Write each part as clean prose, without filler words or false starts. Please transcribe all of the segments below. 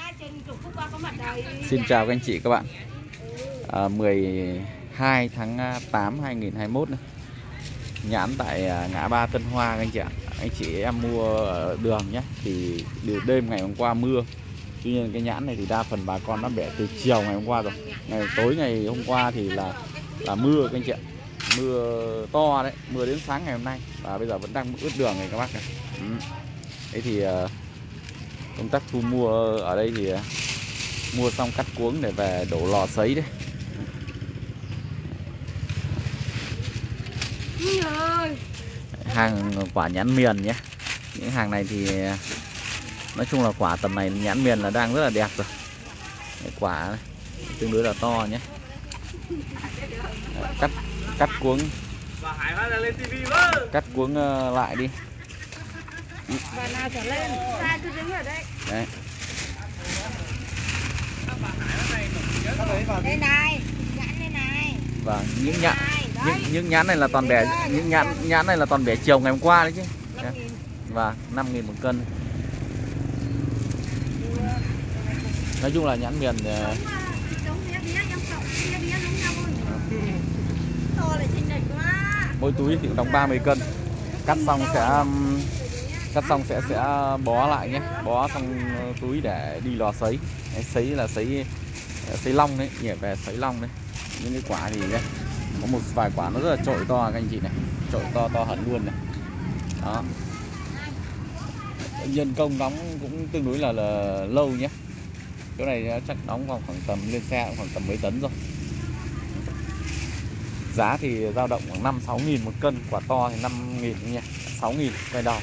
Xin chào các anh chị các bạn. 12 tháng 8 2021 này. Nhãn tại ngã ba Tân Hoa các anh chị ạ. Anh chị em mua ở đường nhé. Thì đêm ngày hôm qua mưa. Tuy nhiên cái nhãn này thì đa phần bà con đã bẻ từ chiều ngày hôm qua rồi. Tối ngày hôm qua thì là mưa các anh chị ạ. Mưa to đấy, mưa đến sáng ngày hôm nay. Và bây giờ vẫn đang ướt đường này các bác này. Thế thì công tác thu mua ở đây thì mua xong cắt cuống để về đổ lò sấy đấy. Hàng quả nhãn miền nhé. Những hàng này thì nói chung là quả tầm này nhãn miền là đang rất là đẹp rồi. Cái quả này, tương đối là to nhé. Cắt cuống. Cắt cuống lại đi. Đấy. Đây này, nhãn đây này. Và những nhãn này là toàn bẻ, những nhãn này là toàn bẻ chiều ngày hôm qua đấy chứ. Và 5.000 một cân. Nói chung là nhãn miền mỗi túi thì cũng đóng 30 cân. Cắt xong sẽ bó lại nhé, bó xong túi để đi lò sấy. Sấy là sấy long đấy, nhảy về sấy long đấy. Những cái quả thì đây, có một vài quả nó rất là trội to các anh chị này, trội to hẳn luôn này. Đó. Nhân công đóng cũng tương đối là lâu nhé. Chỗ này chắc đóng vào khoảng tầm lên xe khoảng tầm mấy tấn rồi. Giá thì dao động khoảng 5-6.000 một cân, quả to thì 5.000 nha, 6.000 quay đầu.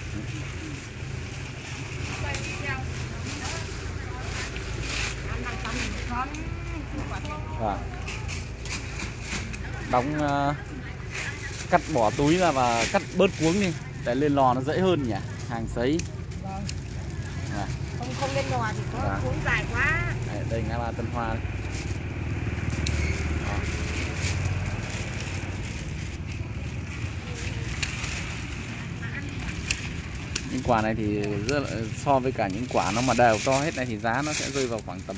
Đóng cắt bỏ túi ra và cắt bớt cuống đi để lên lò nó dễ hơn nhỉ, hàng sấy. Không lên lò thì có cuống dài quá. Đây ngã ba Tân Hoa đây. Những quả này thì rất là, so với cả những quả nó mà đều to hết này thì giá nó sẽ rơi vào khoảng tầm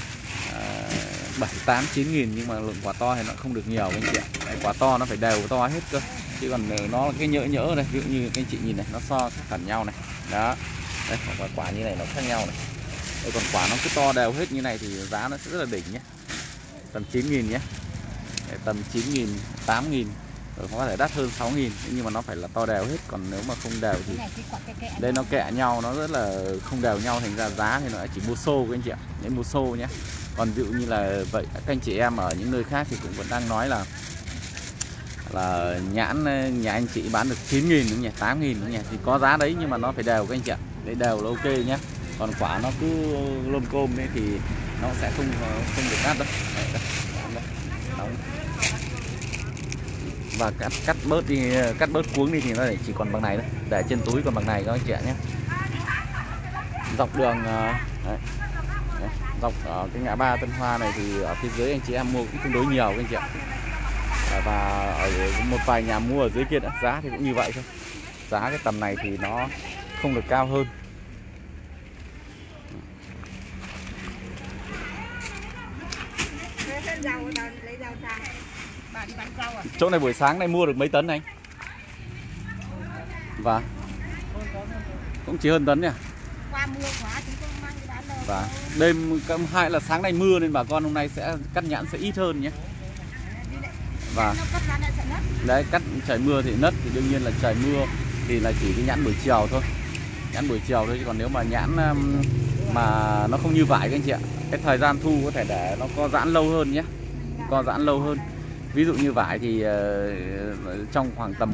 7-8-9.000, nhưng mà lượng quả to thì nó không được nhiều anh chị ạ. Quả to nó phải đều to hết cơ, chứ còn nó cái nhỡ này, ví dụ như các anh chị nhìn này, nó so khác hẳn nhau này. Đó, đây quả như này nó khác nhau này. Đây, còn quả nó cứ to đều hết như này thì giá nó sẽ rất là đỉnh nhé, tầm 9.000 nhé. Tầm 9.000, 8.000, có thể đắt hơn 6.000, nhưng mà nó phải là to đều hết. Còn nếu mà không đều thì đây nó kẹ nhau, nó rất là không đều nhau, thành ra giá thì nó chỉ mua xô các anh chị ạ, những mua xô nhé. Còn ví dụ như là vậy, các anh chị em ở những nơi khác thì cũng vẫn đang nói là nhãn nhà anh chị bán được 9.000 đúng nhỉ, 8.000 đúng nhỉ, thì có giá đấy nhưng mà nó phải đều các anh chị ạ, đấy đều là ok nhé. Còn quả nó cứ lôm côm ấy thì nó sẽ không được đắt đâu. Và cắt bớt cuống đi thì nó chỉ còn bằng này thôi, để trên túi còn bằng này các anh chị ạ nhé. Dọc đường dọc ở cái ngã ba Tân Hoa này thì ở phía dưới anh chị em mua cũng tương đối nhiều các anh chị ạ. Và ở một vài nhà mua ở dưới kia đã giá thì cũng như vậy thôi. Giá cái tầm này thì nó không được cao hơn. Chỗ này buổi sáng này mua được mấy tấn anh? Và cũng chỉ hơn tấn nhỉ. Và đêm hai là sáng nay mưa nên bà con hôm nay sẽ cắt nhãn sẽ ít hơn nhé. Và đấy, cắt trời mưa thì nất, thì đương nhiên là trời mưa thì là chỉ cái nhãn buổi chiều thôi, nhãn buổi chiều thôi. Chứ còn nếu mà nhãn mà nó không như vải các anh chị ạ, cái thời gian thu có thể để nó có giãn lâu hơn nhé, có giãn lâu hơn. Ví dụ như vải thì trong khoảng tầm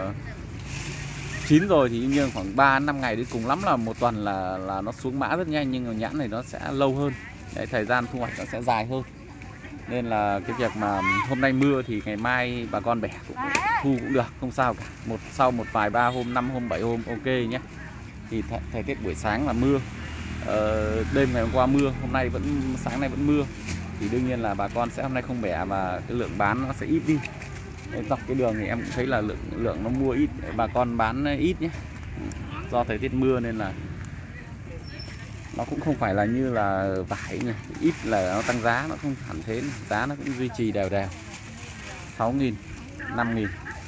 chín rồi thì như khoảng 3-5 ngày đến cùng lắm là một tuần là nó xuống mã rất nhanh, nhưng mà nhãn này nó sẽ lâu hơn. Đấy, thời gian thu hoạch nó sẽ dài hơn. Nên là cái việc mà hôm nay mưa thì ngày mai bà con bẻ thu cũng được, không sao cả. Sau một vài 3 hôm, 5 hôm, 7 hôm ok nhé. Thì thời tiết buổi sáng là mưa, đêm ngày hôm qua mưa, hôm nay vẫn sáng nay vẫn mưa, thì đương nhiên là bà con sẽ hôm nay không bẻ và cái lượng bán nó sẽ ít đi. Dọc cái đường thì em cũng thấy là lượng nó mua ít, bà con bán ít nhé. Do thời tiết mưa nên là Nó cũng không phải là như là vải này, ít là nó tăng giá, nó không hẳn thế, giá nó cũng duy trì đều đều. 6.000, 5.000.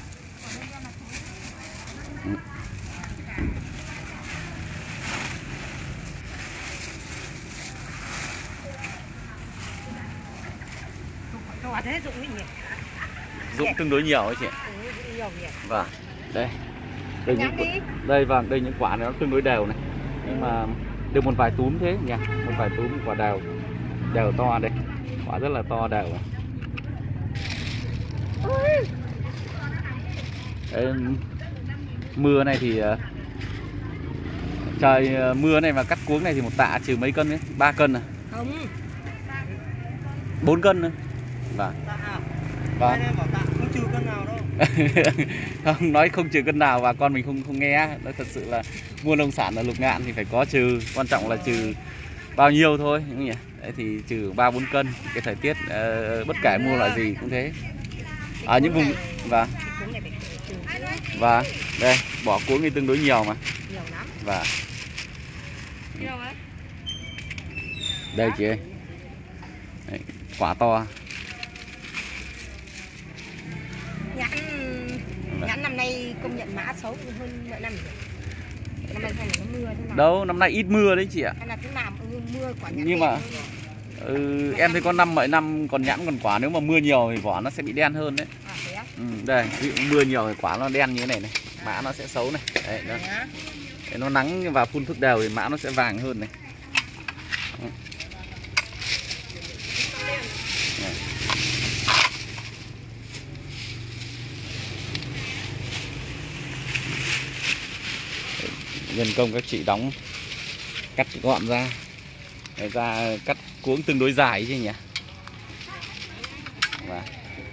Quả thế dụng nhiều. Dụng tương đối nhiều ấy chị ạ. Nhiều nhiều. Vâng, đây. Đây vâng, đây những quả này nó tương đối đều này. Nhưng mà được một vài túm thế nha, một vài túm quả đều. Đều to đây. Quả rất là to đều. Đấy, mưa này thì trời mưa này mà cắt cuống này thì một tạ trừ mấy cân đấy, 3 cân à? Không. 4 cân nữa. Vâng. Vâng. Không trừ cân nào đâu. Không, nói không trừ cân nào và con mình không nghe. Nói thật sự là mua nông sản ở Lục Ngạn thì phải có trừ, quan trọng là trừ bao nhiêu thôi nhỉ? Đấy thì trừ 3-4 cân. Cái thời tiết bất kể mua loại gì cũng thế. Ở những vùng và đây bỏ cuống thì tương đối nhiều mà. Nhiều lắm. Và đây chị ơi. Đấy, quả to. Nhãn năm nay công nhận mã xấu hơn mọi năm rồi. Năm nay không có mưa thế nào. Đâu, năm nay ít mưa đấy chị ạ. Hay là thế nào mưa quả nhãn. Nhưng mà em thấy có mỗi năm còn nhãn còn quả, nếu mà mưa nhiều thì vỏ nó sẽ bị đen hơn đấy. À, thế á? Đây, ví dụ mưa nhiều thì quả nó đen như thế này này, mã nó sẽ xấu này. Đấy, đó. Để nó nắng và phun thuốc đều thì mã nó sẽ vàng hơn này. Nhân công các chị đóng cắt gọn ra, cắt cuống tương đối dài chứ nhỉ. Và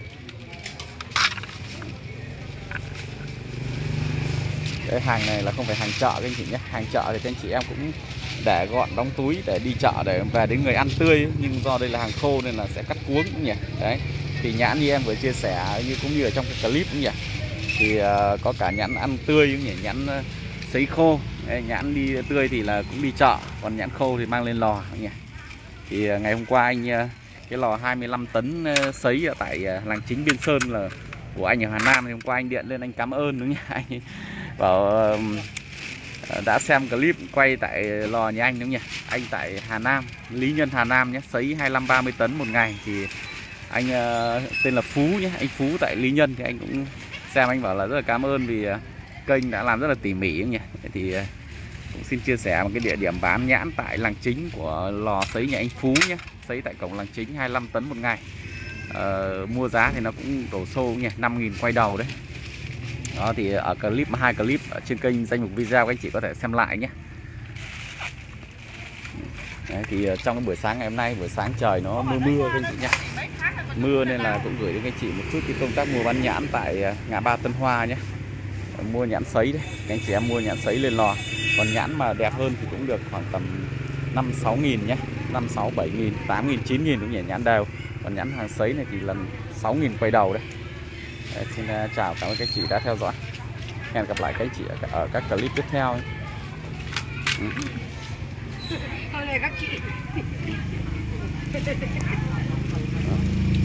cái hàng này là không phải hàng chợ các anh chị nhé, hàng chợ thì các anh chị em cũng để gọn đóng túi để đi chợ để về đến người ăn tươi, nhưng do đây là hàng khô nên là sẽ cắt cuống cũng nhỉ. Đấy thì nhãn như em vừa chia sẻ cũng như ở trong cái clip cũng nhỉ, thì có cả nhãn ăn tươi cũng nhỉ, nhãn sấy khô. Đấy, nhãn đi tươi thì là cũng đi chợ, còn nhãn khô thì mang lên lò nhỉ. Thì ngày hôm qua anh cái lò 25 tấn sấy ở tại làng chính Biên Sơn là của anh ở Hà Nam, thì hôm qua anh điện lên anh cảm ơn đúng nhỉ, anh bảo đã xem clip quay tại lò nhà anh đúng nhỉ, anh tại Hà Nam, Lý Nhân Hà Nam nhé, sấy 25-30 tấn một ngày. Thì anh tên là Phú nhé, anh Phú tại Lý Nhân, thì anh cũng xem anh bảo là rất là cảm ơn vì kênh đã làm rất là tỉ mỉ nhỉ. Thì cũng xin chia sẻ một cái địa điểm bán nhãn tại làng chính của lò sấy nhà anh Phú nhé, sấy tại cổng làng chính 25 tấn một ngày. Mua giá thì nó cũng đổ xô nhỉ, 5.000 quay đầu đấy. Đó thì ở clip, hai clip ở trên kênh danh mục video các anh chị có thể xem lại nhé. Đấy, thì trong cái buổi sáng ngày hôm nay, buổi sáng trời nó mưa các anh chị nhé, mưa nên là cũng gửi đến các anh chị một chút cái công tác mua bán nhãn tại ngã ba Tân Hoa nhé. Mua nhãn sấy đấy, các anh chị em mua nhãn sấy lên lò. Còn nhãn mà đẹp hơn thì cũng được khoảng tầm 5-6 nghìn nhé, 5-6-7 nghìn, 8 nghìn, 9 nghìn cũng nhỉ, nhãn đều. Còn nhãn hàng sấy này thì là 6 nghìn quay đầu đấy. Đấy, xin chào cảm ơn các chị đã theo dõi. Hẹn gặp lại các chị ở các clip tiếp theo. Thôi này các chị.